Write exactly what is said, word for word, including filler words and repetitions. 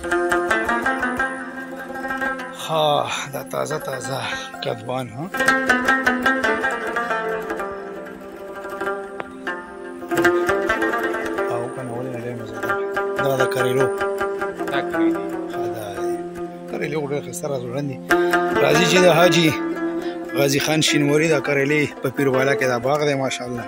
ها دا تازه تازه کدبان ها او کنه ولې نه ډېر مزه دا د کریلو دا کریلو دا کریلو ډېر ښایسته راځوړن دي راځي چې د حاجي غازي خان شینواري دا کریلې په پیروالا کې دا باغ دی ماشاءالله